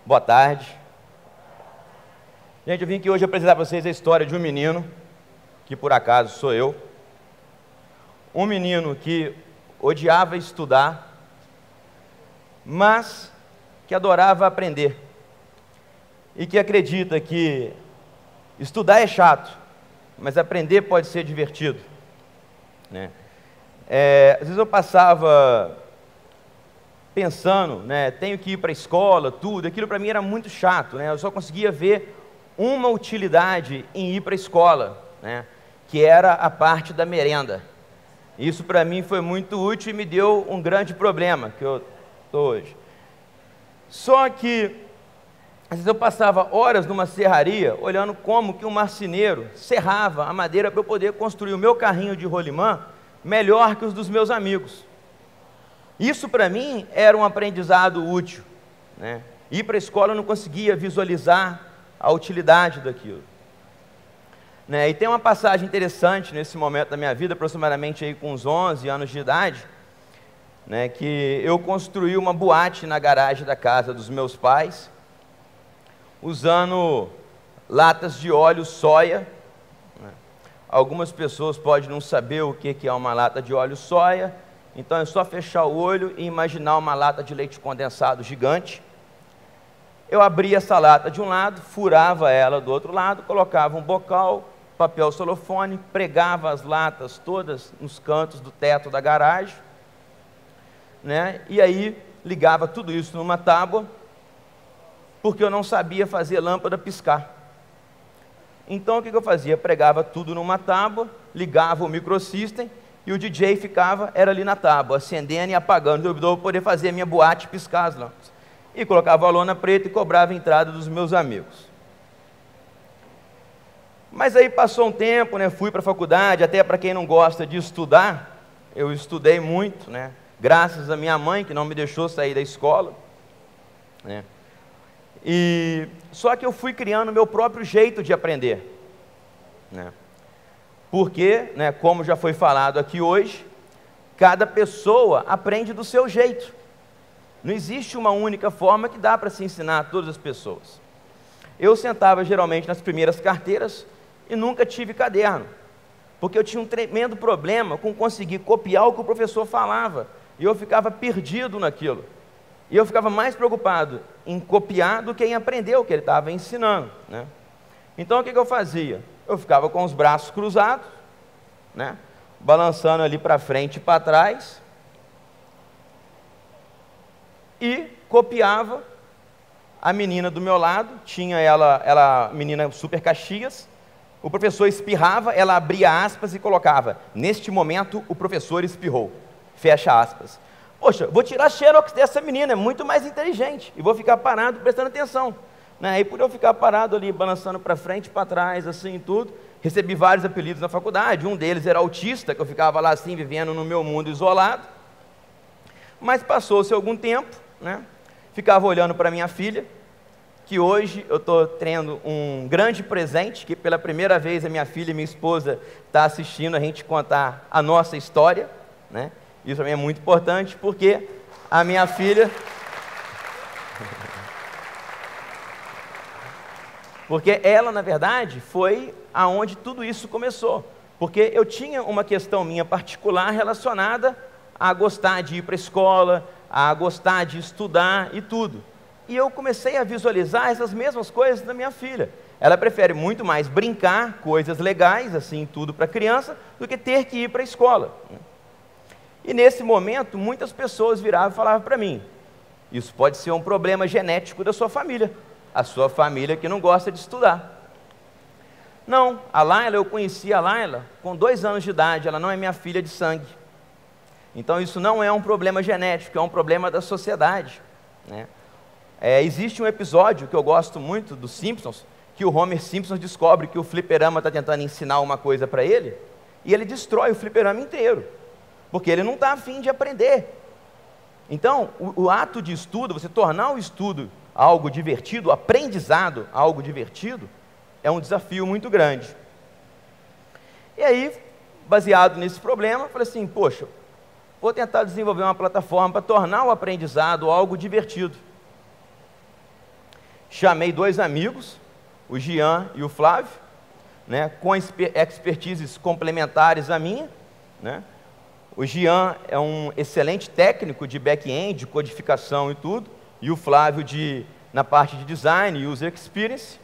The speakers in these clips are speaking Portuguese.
Boa tarde. Gente, eu vim aqui hoje apresentar para vocês a história de um menino, que por acaso sou eu. Um menino que odiava estudar, mas que adorava aprender. E que acredita que estudar é chato, mas aprender pode ser divertido, né? Às vezes eu passava pensando, né, tenho que ir para a escola, tudo, aquilo para mim era muito chato, né? Eu só conseguia ver uma utilidade em ir para a escola, né, que era a parte da merenda. Isso para mim foi muito útil e me deu um grande problema que eu estou hoje. Só que às vezes eu passava horas numa serraria olhando como que um marceneiro serrava a madeira para eu poder construir o meu carrinho de rolimã melhor que os dos meus amigos. Isso para mim era um aprendizado útil, né? Ir para a escola eu não conseguia visualizar a utilidade daquilo, né? E tem uma passagem interessante nesse momento da minha vida, aproximadamente aí com uns 11 anos de idade, né, que eu construí uma boate na garagem da casa dos meus pais, usando latas de óleo soia, né? Algumas pessoas podem não saber o que é uma lata de óleo soia, então é só fechar o olho e imaginar uma lata de leite condensado gigante. Eu abria essa lata de um lado, furava ela do outro lado, colocava um bocal, papel celofane, pregava as latas todas nos cantos do teto da garagem, né? E aí ligava tudo isso numa tábua, porque eu não sabia fazer lâmpada piscar. Então o que eu fazia? Pregava tudo numa tábua, ligava o microsystem e o DJ era ali na tábua, acendendo e apagando, eu vou poder fazer a minha boate piscar as lâmpadas. E colocava a lona preta e cobrava a entrada dos meus amigos. Mas aí passou um tempo, né, fui para a faculdade, até para quem não gosta de estudar, eu estudei muito, né, graças à minha mãe, que não me deixou sair da escola, né. Só que eu fui criando o meu próprio jeito de aprender, né, porque, né, como já foi falado aqui hoje, cada pessoa aprende do seu jeito. Não existe uma única forma que dá para se ensinar a todas as pessoas. Eu sentava geralmente nas primeiras carteiras e nunca tive caderno, porque eu tinha um tremendo problema com conseguir copiar o que o professor falava, e eu ficava perdido naquilo. E eu ficava mais preocupado em copiar do que em aprender o que ele estava ensinando, né? Então o que eu fazia? Eu ficava com os braços cruzados, né, balançando ali para frente e para trás, e copiava a menina do meu lado, tinha ela menina super Caxias, o professor espirrava, ela abria aspas e colocava, neste momento o professor espirrou, fecha aspas. Poxa, vou tirar xerox dessa menina, é muito mais inteligente, e vou ficar parado prestando atenção, né? E por eu ficar parado ali, balançando para frente e para trás, assim, tudo, recebi vários apelidos na faculdade, um deles era autista, que eu ficava lá assim, vivendo no meu mundo isolado. Mas passou-se algum tempo, né? Ficava olhando para minha filha, que hoje eu estou tendo um grande presente, que pela primeira vez a minha filha e minha esposa estão assistindo a gente contar a nossa história, né? Isso também é muito importante, porque a minha filha... Porque ela, na verdade, foi aonde tudo isso começou. Porque eu tinha uma questão minha particular relacionada a gostar de ir para a escola, a gostar de estudar e tudo. E eu comecei a visualizar essas mesmas coisas na minha filha. Ela prefere muito mais brincar, coisas legais, assim, tudo para criança, do que ter que ir para a escola. E nesse momento, muitas pessoas viravam e falavam para mim, isso pode ser um problema genético da sua família, a sua família que não gosta de estudar. Não, a Laila, eu conheci a Laila com 2 anos de idade, ela não é minha filha de sangue. Então isso não é um problema genético, é um problema da sociedade, né? Existe um episódio que eu gosto muito dos Simpsons, que o Homer Simpson descobre que o fliperama está tentando ensinar uma coisa para ele, e ele destrói o fliperama inteiro, porque ele não está afim de aprender. Então, o ato de estudo, você tornar o estudo algo divertido, o aprendizado algo divertido, é um desafio muito grande. E aí, baseado nesse problema, eu falei assim, poxa, vou tentar desenvolver uma plataforma para tornar o aprendizado algo divertido. chamei 2 amigos, o Jean e o Flávio, né, com expertises complementares à minha, né? O Jean é um excelente técnico de back-end, de codificação e tudo, e o Flávio na parte de design e user experience.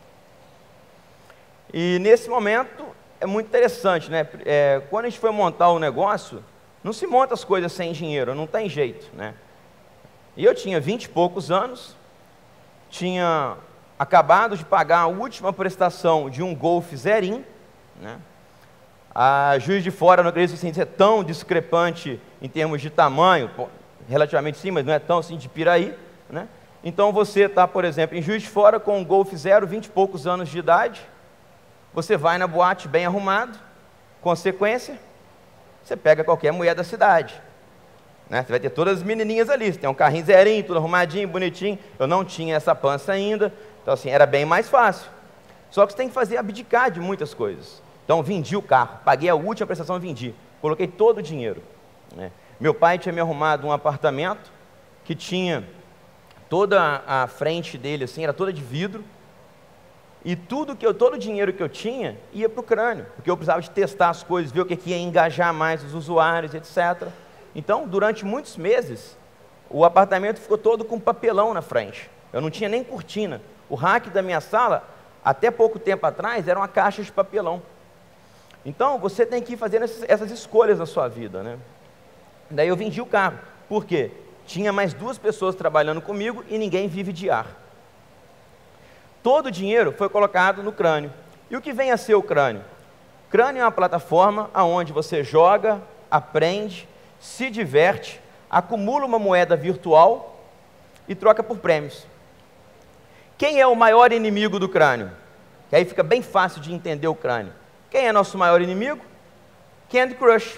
E nesse momento é muito interessante, né? Quando a gente foi montar o negócio, não se monta as coisas sem dinheiro, não tem jeito, né? E eu tinha 20 e poucos anos, tinha acabado de pagar a última prestação de um Golf zerinho, né? A Juiz de Fora não acredito assim, ser tão discrepante em termos de tamanho, relativamente sim, mas não é tão assim de Piraí, né? Então você está, por exemplo, em Juiz de Fora com um Golf zero, 20 e poucos anos de idade, você vai na boate bem arrumado, consequência, você pega qualquer mulher da cidade, né? Você vai ter todas as menininhas ali, você tem um carrinho zerinho, tudo arrumadinho, bonitinho. Eu não tinha essa pança ainda, então assim, era bem mais fácil. Só que você tem que fazer abdicar de muitas coisas. Então vendi o carro, paguei a última prestação e vendi, coloquei todo o dinheiro, né? Meu pai tinha me arrumado um apartamento que tinha toda a frente dele assim, era toda de vidro, e todo o dinheiro que eu tinha ia para o Crânio, porque eu precisava de testar as coisas, ver o que ia engajar mais os usuários, etc. Então, durante muitos meses, o apartamento ficou todo com papelão na frente, eu não tinha nem cortina. O rack da minha sala, até pouco tempo atrás, era uma caixa de papelão. Então, você tem que ir fazendo essas escolhas na sua vida, né? Daí eu vendi o carro. Por quê? Tinha mais 2 pessoas trabalhando comigo e ninguém vive de ar. Todo o dinheiro foi colocado no Crânio. E o que vem a ser o Crânio? Crânio é uma plataforma onde você joga, aprende, se diverte, acumula uma moeda virtual e troca por prêmios. Quem é o maior inimigo do Crânio? Que aí fica bem fácil de entender o Crânio. Quem é nosso maior inimigo? Candy Crush.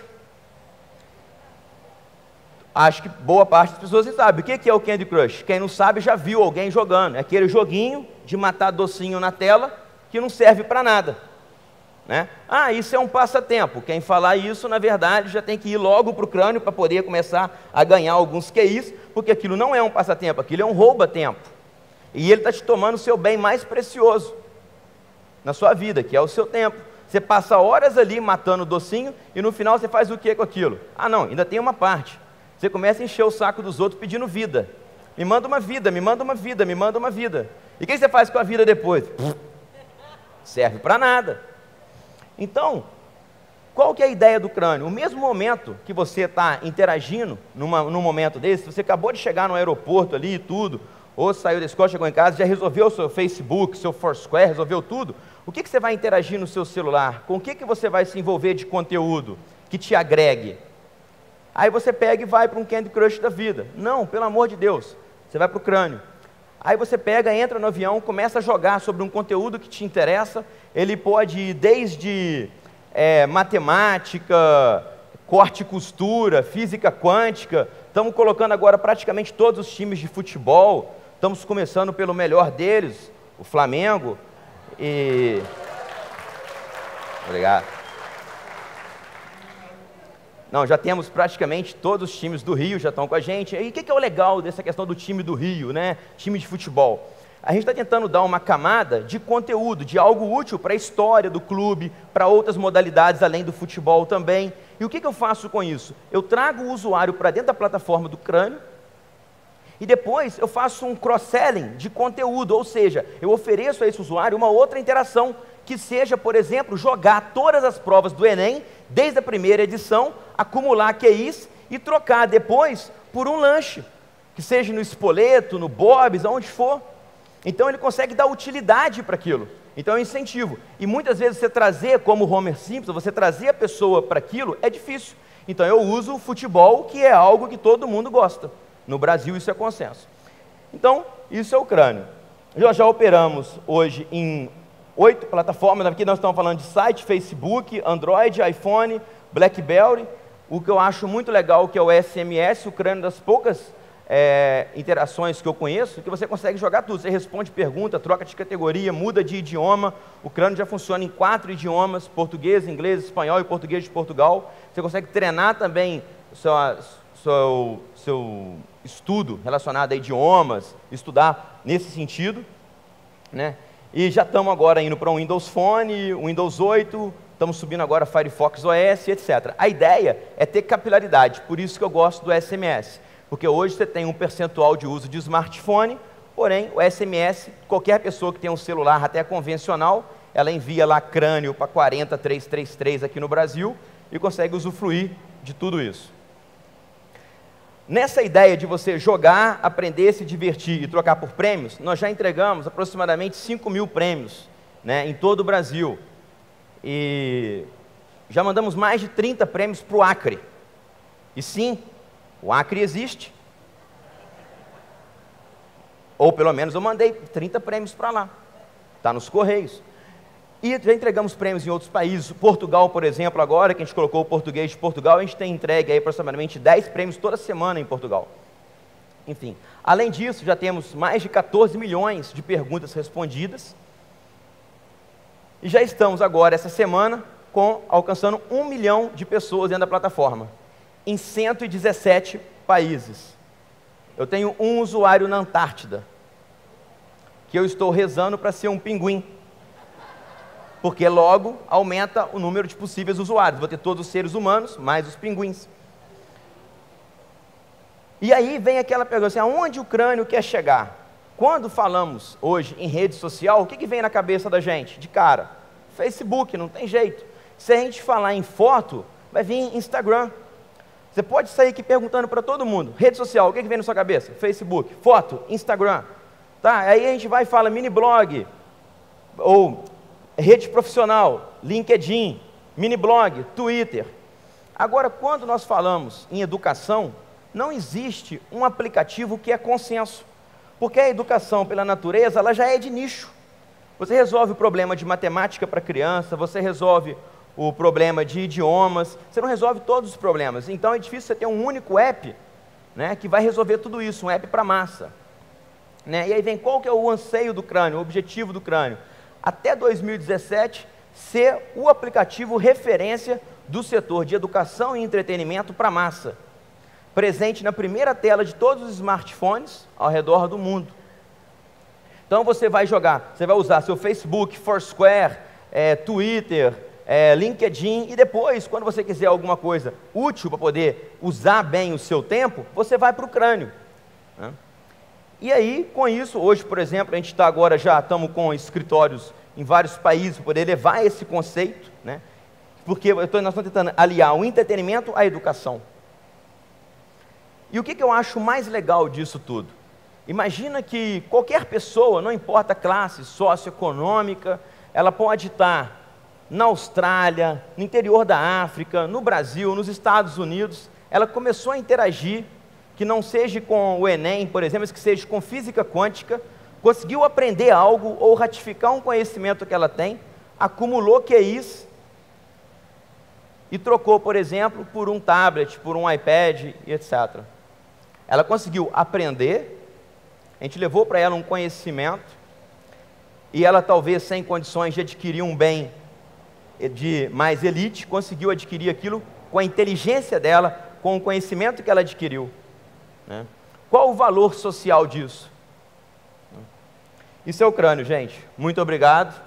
Acho que boa parte das pessoas sabe. O que é o Candy Crush? Quem não sabe já viu alguém jogando. É aquele joguinho de matar docinho na tela que não serve para nada, né? Ah, isso é um passatempo. Quem falar isso, na verdade, já tem que ir logo para o Crânio para poder começar a ganhar alguns QIs, porque aquilo não é um passatempo, aquilo é um rouba-tempo. E ele está te tomando o seu bem mais precioso na sua vida, que é o seu tempo. Você passa horas ali matando o docinho e no final você faz o que com aquilo? Ah não, ainda tem uma parte. Você começa a encher o saco dos outros pedindo vida. Me manda uma vida, me manda uma vida, me manda uma vida. E o que você faz com a vida depois? Serve para nada. Então, qual que é a ideia do Crânio? O mesmo momento que você está interagindo num momento desse, você acabou de chegar no aeroporto ali e tudo, ou saiu da escola, chegou em casa, já resolveu o seu Facebook, seu Foursquare, resolveu tudo. O que você vai interagir no seu celular? Com o que você vai se envolver de conteúdo que te agregue? Aí você pega e vai para um Candy Crush da vida. Não, pelo amor de Deus, você vai para o Crânio. Aí você pega, entra no avião, começa a jogar sobre um conteúdo que te interessa. Ele pode ir desde matemática, corte e costura, física quântica. Estamos colocando agora praticamente todos os times de futebol. Estamos começando pelo melhor deles, o Flamengo. Obrigado. Não, já temos praticamente todos os times do Rio já estão com a gente. E o que é o legal dessa questão do time do Rio, né? Time de futebol. A gente está tentando dar uma camada de conteúdo, de algo útil para a história do clube, para outras modalidades além do futebol também. E o que eu faço com isso? Eu trago o usuário para dentro da plataforma do Crânio e depois eu faço um cross-selling de conteúdo, ou seja, eu ofereço a esse usuário uma outra interação, que seja, por exemplo, jogar todas as provas do Enem, desde a primeira edição, acumular QIs e trocar depois por um lanche, que seja no Spoleto, no Bob's, aonde for. Então ele consegue dar utilidade para aquilo. Então é um incentivo. E muitas vezes você trazer, como o Homer Simpson, você trazer a pessoa para aquilo é difícil. Então eu uso o futebol, que é algo que todo mundo gosta. No Brasil isso é consenso. Então, isso é o Crânio. Já operamos hoje em 8 plataformas. Aqui nós estamos falando de site, Facebook, Android, iPhone, BlackBerry. O que eu acho muito legal, que é o SMS, o Crânio, das poucas interações que eu conheço, que você consegue jogar tudo. Você responde pergunta, troca de categoria, muda de idioma. O Crânio já funciona em 4 idiomas, português, inglês, espanhol e português de Portugal. Você consegue treinar também seu estudo relacionado a idiomas, estudar nesse sentido, né? E já estamos agora indo para um Windows Phone, Windows 8, estamos subindo agora Firefox OS, etc. A ideia é ter capilaridade, por isso que eu gosto do SMS, porque hoje você tem um percentual de uso de smartphone, porém o SMS, qualquer pessoa que tem um celular até convencional, ela envia lá crânio para 40333 aqui no Brasil e consegue usufruir de tudo isso. Nessa ideia de você jogar, aprender, se divertir e trocar por prêmios, nós já entregamos aproximadamente 5.000 prêmios, né, em todo o Brasil. E já mandamos mais de 30 prêmios para o Acre. E sim, o Acre existe. Ou pelo menos eu mandei 30 prêmios para lá. Está nos Correios. E já entregamos prêmios em outros países. Portugal, por exemplo, agora que a gente colocou o português de Portugal, a gente tem entregue aí aproximadamente 10 prêmios toda semana em Portugal. Enfim, além disso, já temos mais de 14 milhões de perguntas respondidas. E já estamos agora, essa semana, alcançando 1 milhão de pessoas dentro da plataforma, em 117 países. Eu tenho um usuário na Antártida, que eu estou rezando para ser um pinguim, porque logo aumenta o número de possíveis usuários. Vou ter todos os seres humanos, mais os pinguins. E aí vem aquela pergunta assim, aonde o crânio quer chegar? Quando falamos hoje em rede social, o que vem na cabeça da gente? De cara, Facebook, não tem jeito. Se a gente falar em foto, vai vir Instagram. Você pode sair aqui perguntando para todo mundo, rede social, o que vem na sua cabeça? Facebook, foto, Instagram. Tá? Aí a gente vai e fala mini blog, ou rede profissional, LinkedIn, mini blog, Twitter. Agora, quando nós falamos em educação, não existe um aplicativo que é consenso, porque a educação, pela natureza, ela já é de nicho. Você resolve o problema de matemática para criança, você resolve o problema de idiomas, você não resolve todos os problemas. Então é difícil você ter um único app, né, que vai resolver tudo isso, um app para massa. Né? E aí vem qual que é o anseio do crânio, o objetivo do crânio? Até 2017, ser o aplicativo referência do setor de educação e entretenimento para massa, presente na primeira tela de todos os smartphones ao redor do mundo. Então você vai jogar, você vai usar seu Facebook, Foursquare, Twitter, LinkedIn, e depois, quando você quiser alguma coisa útil para poder usar bem o seu tempo, você vai para o crânio. Né? E aí, com isso, hoje, por exemplo, a gente está agora, já estamos com escritórios em vários países para poder levar esse conceito, né? Porque nós estamos tentando aliar o entretenimento à educação. E o que eu acho mais legal disso tudo? Imagina que qualquer pessoa, não importa a classe socioeconômica, ela pode estar na Austrália, no interior da África, no Brasil, nos Estados Unidos, ela começou a interagir, que não seja com o Enem, por exemplo, mas que seja com física quântica, conseguiu aprender algo ou ratificar um conhecimento que ela tem, acumulou QIs e trocou, por exemplo, por um tablet, por um iPad e etc. Ela conseguiu aprender, a gente levou para ela um conhecimento, e ela talvez sem condições de adquirir um bem de mais elite, conseguiu adquirir aquilo com a inteligência dela, com o conhecimento que ela adquiriu. Né? Qual o valor social disso? Isso é o crânio, gente. Muito obrigado.